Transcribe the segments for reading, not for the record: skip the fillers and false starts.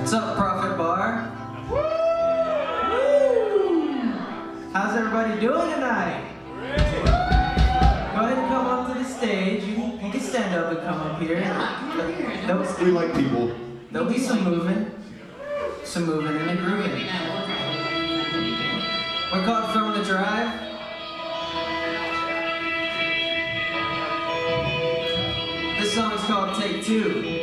What's up, Prophet Bar? How's everybody doing tonight? Go ahead and come up to the stage. You can stand up and come up here. We like people. There'll be some moving and grooving. We're called From the Drive. This song's called Take Two.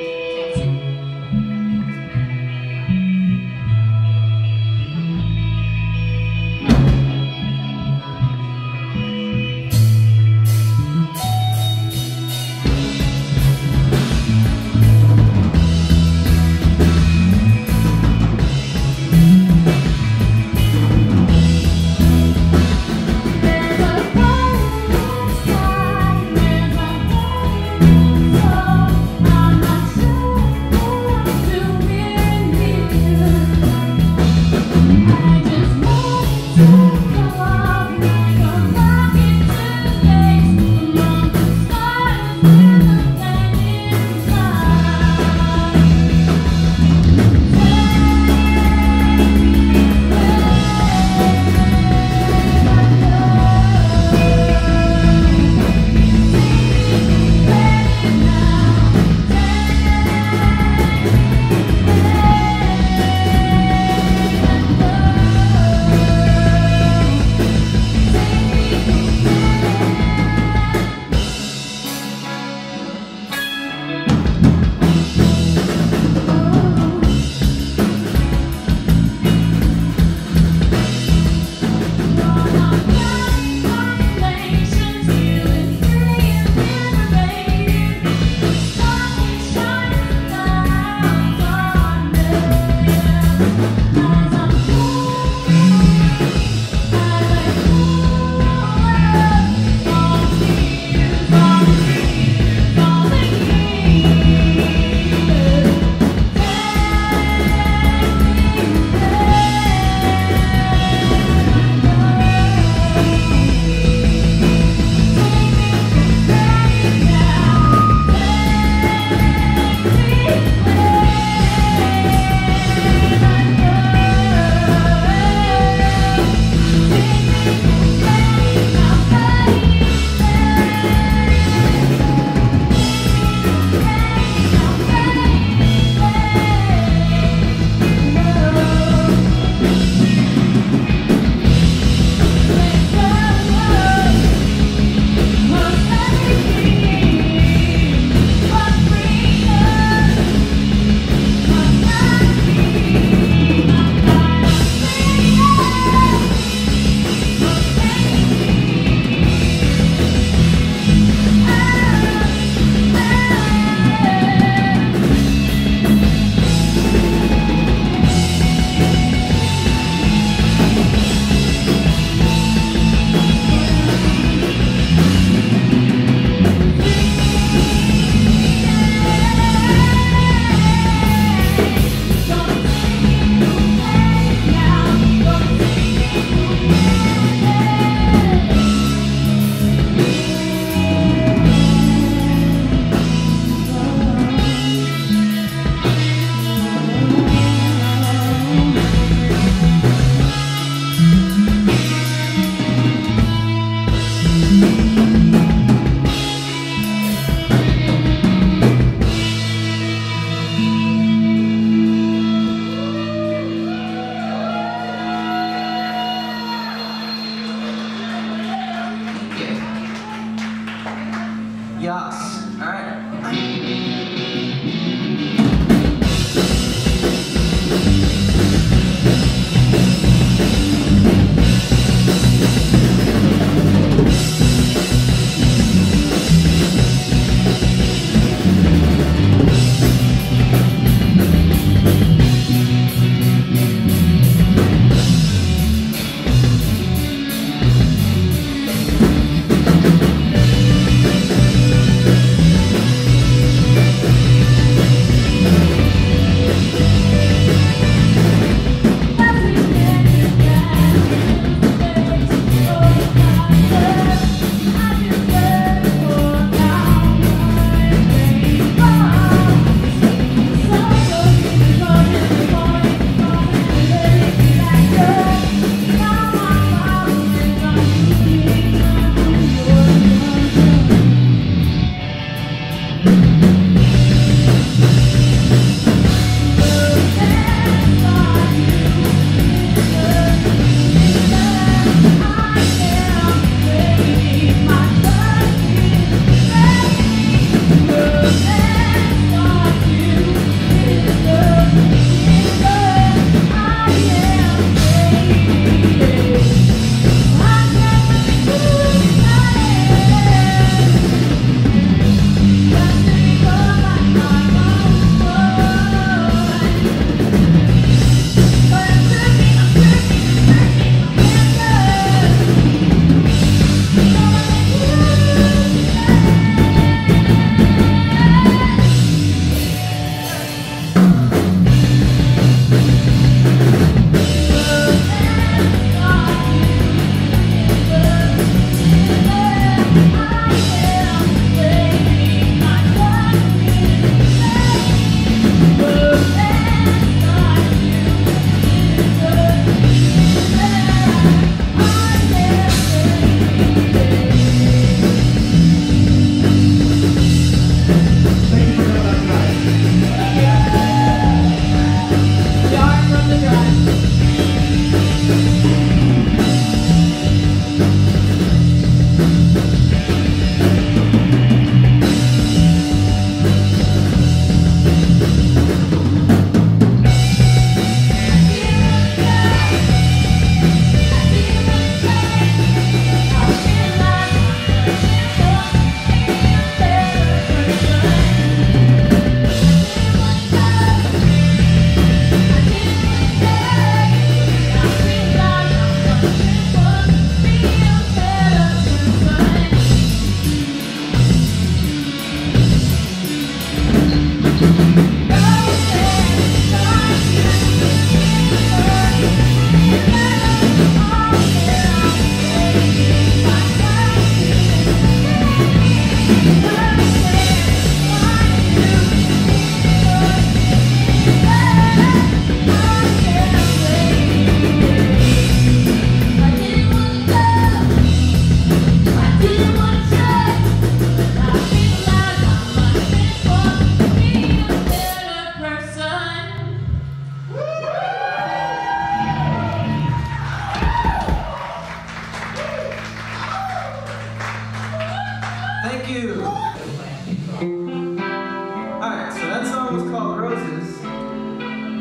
I'm not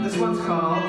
This one's called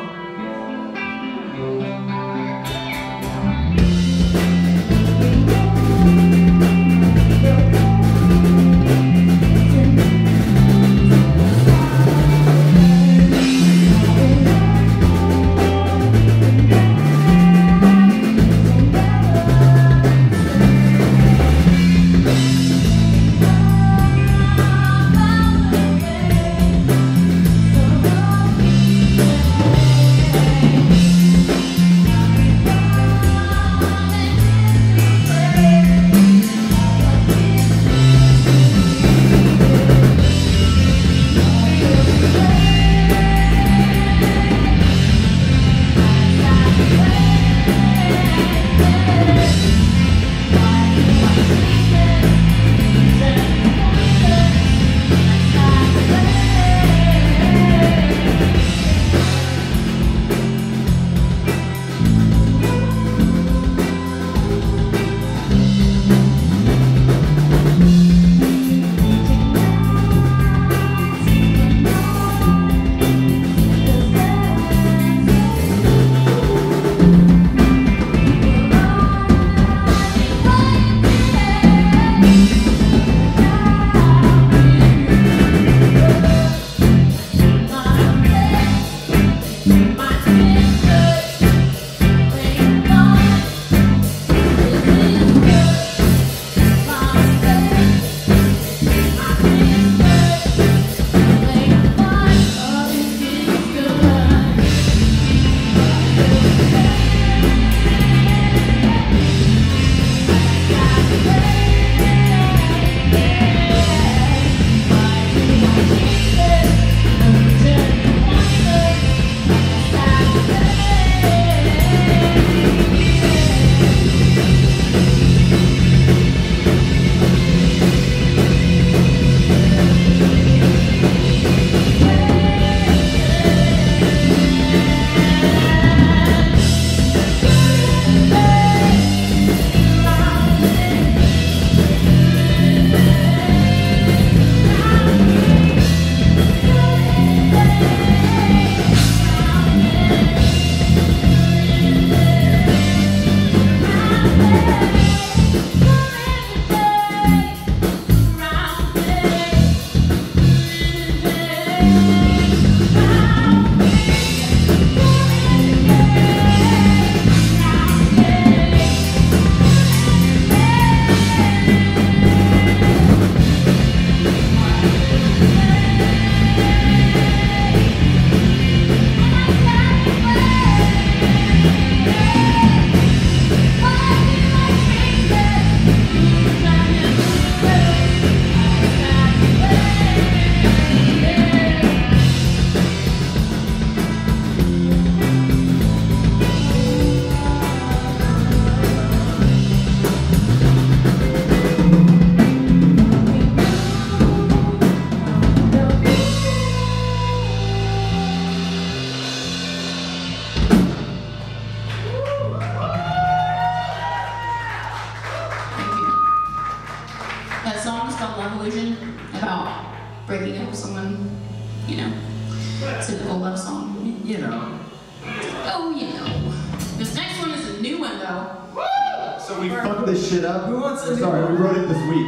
breaking up with someone, you know, typical love song. You know. Oh, you know. This next one is a new one, though. So we fucked this shit up. Who wants to Sorry, we wrote it this week.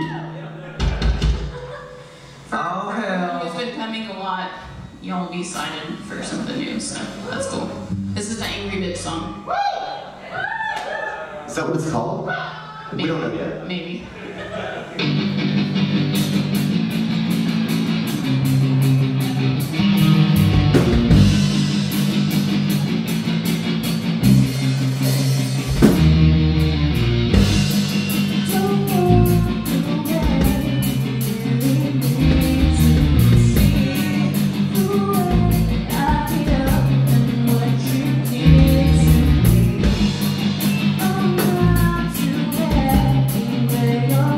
Oh, hell. Who's been coming a lot. Y'all will be excited for some of the news, so that's cool. This is the Angry Bitch song. Is that what it's called? Maybe, We don't know yet. Maybe. Where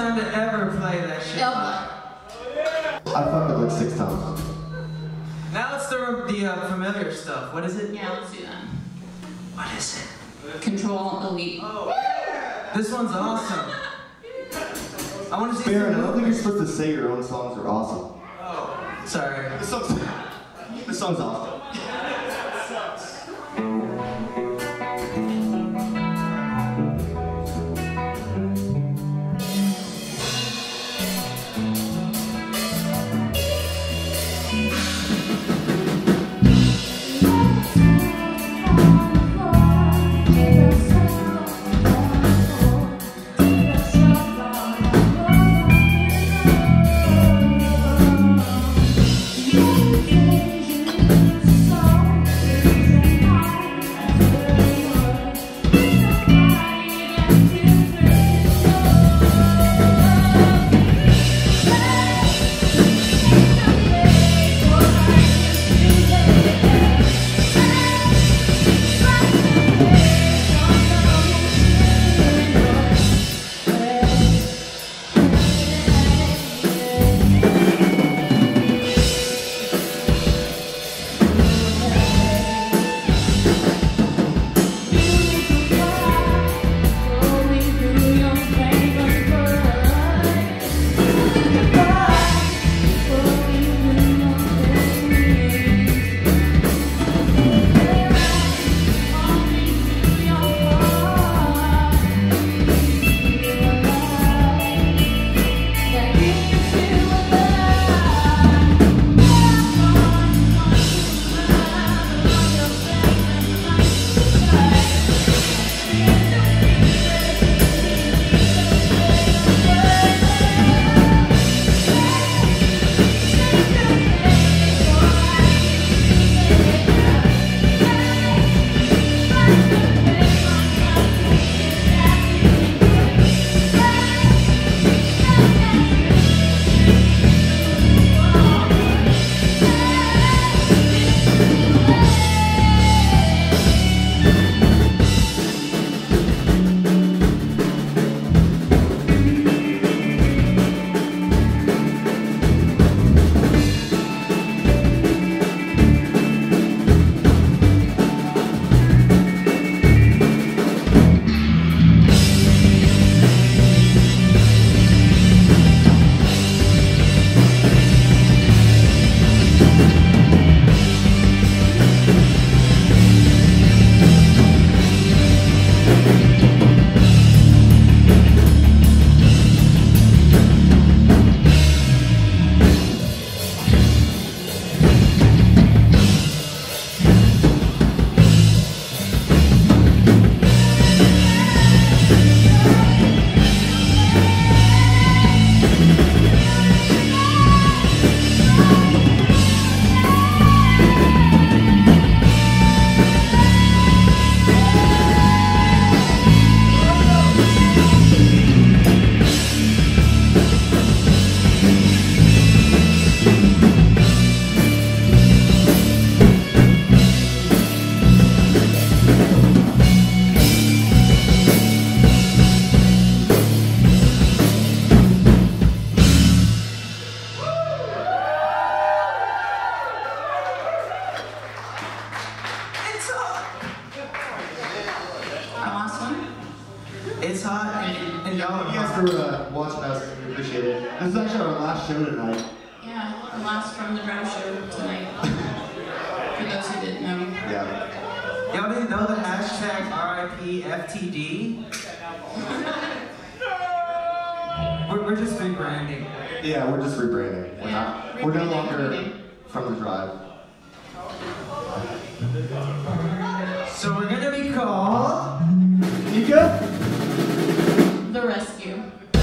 time to ever play that shit. Elbow. I fucked it like 6 times. Now it's the familiar stuff. What is it? Yeah, let's do that. What is it? Control Elite. This one's awesome. I want to see. Baron, I don't think you're supposed to say your own songs are awesome. Sorry. This song's awesome. It's hot, and y'all Thank you guys for watching us. We appreciate it. This is actually our last show tonight. Yeah, the last from the Drow Show tonight. For those who didn't know. Yeah. Y'all didn't know the hashtag RIP FTD? We're just rebranding. Yeah, we're just rebranding. We're no longer from the drive. So we're gonna be called Nika? The Rescue.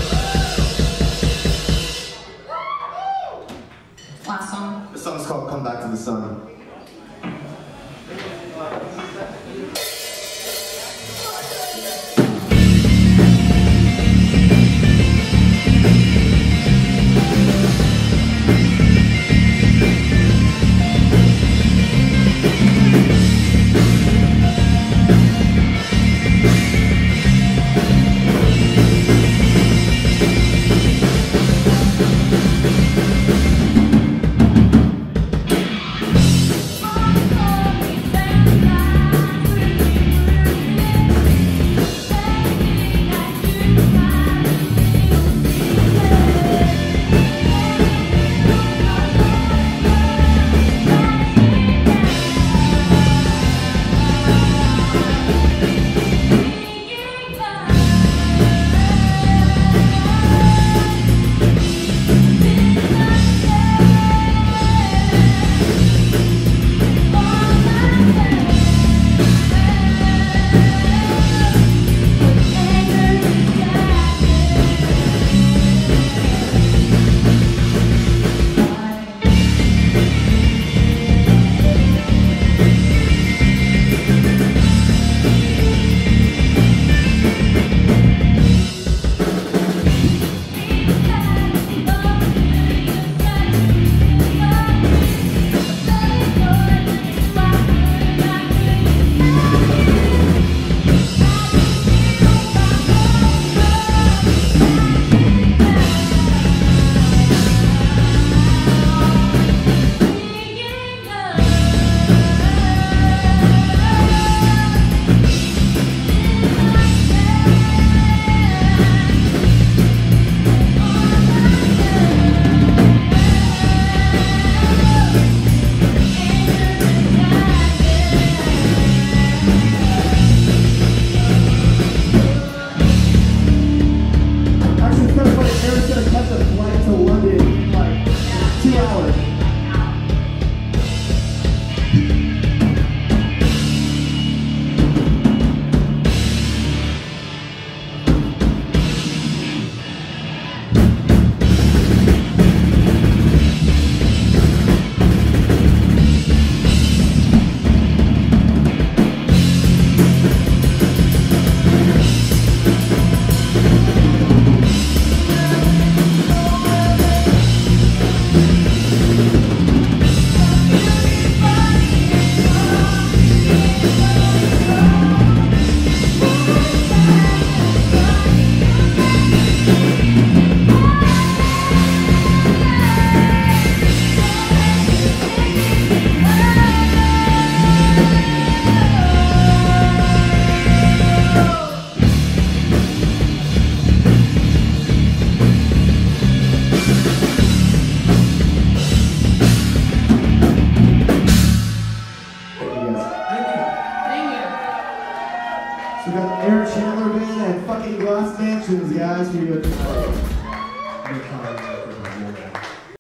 Last song. The song's called Come Back to the Sun. So we got Eric Chandler Band and fucking Glass Mansions, guys, for you tonight.